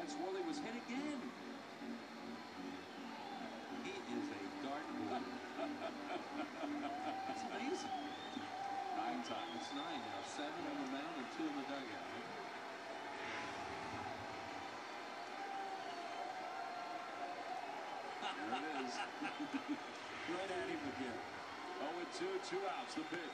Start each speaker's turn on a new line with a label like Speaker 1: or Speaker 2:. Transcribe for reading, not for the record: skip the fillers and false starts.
Speaker 1: Vance Worley was hit again. He is a dartboard. That's amazing. 9 times. It's 9 now. 7 on the mound and 2 in the dugout. There it is. Right at him again. 0-2, 2 outs. The pitch.